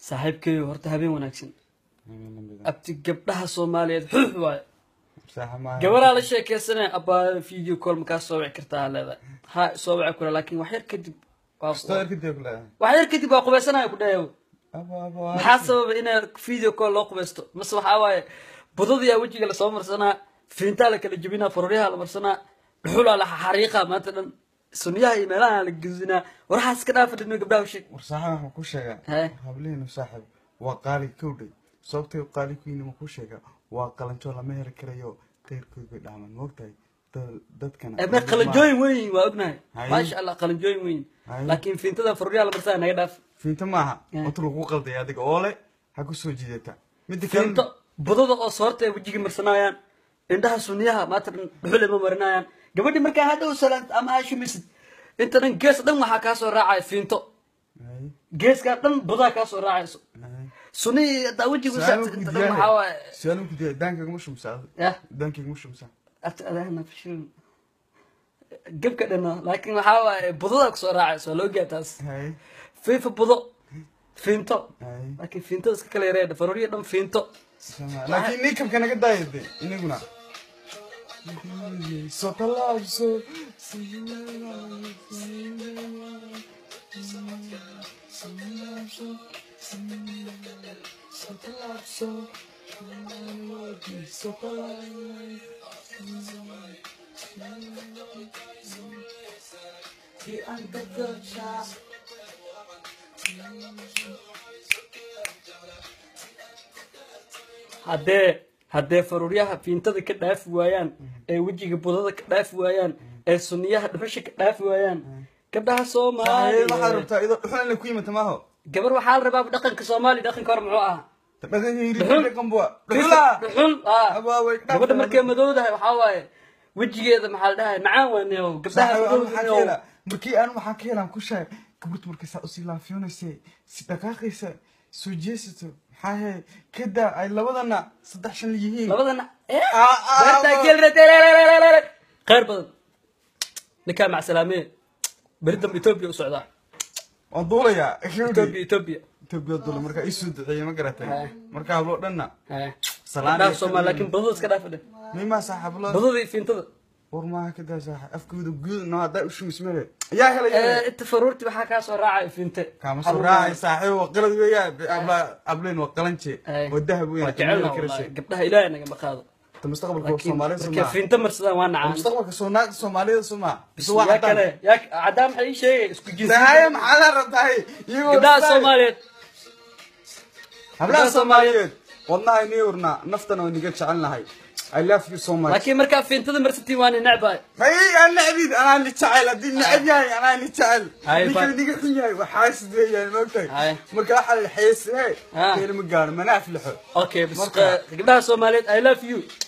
saaxiibkay horta habeen wanaagsan abti gabdhaha Soomaaliyeed xuux waay gabadha la sheekaysanay abaa video call ma ka soo wici kartaa leedahay ha soo wici karo laakiin wax yar kadib waa qubaysanaya ku dhayo maxaa sababa in video call loo qubaysto mas waxa waaye budada wajiga la soo marsanaa fiinta la kala jabinaa farriyaha la marsanaa dhuxul la xariiqa maanta dhan sunniyaha iimaylaha la gudina waraxas ka dhaafadino gabdhaha u sheeg war saaxiib waxaan ku sheegaa hableenu saaxiib waa qaali kowday sababtay qaali ku inuu ku sheega waa qalanjo lama heli karayo qeyrkood bay dhaaman moogtahay dadkana ee qalanjooyin weyn waa ognahay ma sha Allah qalanjooyin weyn laakiin fiintada farriyaha la marsanaa naga dhaaf fiinta maaha waxa lagu qalday adiga oo le ha ku soo jiidata mid kale budada oo soortay wajiga marsanayaan indhaha sunniyaha maanta dhuxul ma marinayaan gabadhi marka hada u salaant ama aashumisid inta dhan gees dhan waxa ka soo raacay fiinto geeska dhan budaa ka soo raacayso sunni dawajigu inta dhan waxa waa sanu ku diiday danka ma shumsaa danka ma shumsaa adana fishil gabka dhana laakiin waxa waa budada ka soo raacayso loo gaataas fiifa budo fiinto laakiin fiinto iska kala yareed faroriyo dhan fiinto laakiin nikam kana ka daayay inaguna so talabso haddee faruriyaha fiintada ka dhaafi waayaan ee wajiga budada ka dhaafi waayaan ee sunniyaha dhuxusha ka dhaafi waayaan gabdhaha Soomaaliyeed waxa rabtaa ido dhuxul la ku yimid maaho gabar waxa la rabaa dhaqanka Soomaali dhaqanka hor muxuu ah dhaqan bua dhuxul gabadha markay madowdahay waxa waaye wajigeeda maxaa la dhahay macaan waanayo gabdhaha markii aan waxa ka helaan ku sheeg gabadhu markay saa u sii laafiyoonaysa si dhaqaaqaysa soo jeesato maxaa kada ay labadana saddex shan yihiin labadana qeyr badan ninka mac salaamee baridan Ethiopia u socdaa waan duulaya Ethiopia duula marka ay soo duceeyay ma garatay marka hablo dhanna salaam Soomaali laakiin budada iska dhaafadeen mima saaxiiblo budada fiintada ورما كذا صح أفكود وجود نهار وش مسمره يا هلا أنت فرورتي بحكي صار راعي فينت كم صار راعي صحيح وقلت وياه قبلين وقلنشي والذهب وياه جعلنا قبلها إلى أنا جنب خاض المستقبل كل الصوماليين سمع كيف فينت مرسلا وانا عن المستقبل كسونات الصوماليين سمع بس واحد ياك عدم أي شيء اسكو جزء هاي محل ربطي قبلها الصوماليين قبلها الصوماليين والله نيورنا نفتنا ونقول شعلنا هاي I love you so much. لكن مركب في انتظر مرستي وانا نعباي. أي أنا عبيد أنا اللي تعال أدي نعب يعني أنا اللي تعال. نيجي خنياي وحاسد يعني موقتي. مركب حل الحيس هاي. كل مقارن ما نعرف الحب. أوكي بس قبلها سوماليت I love you.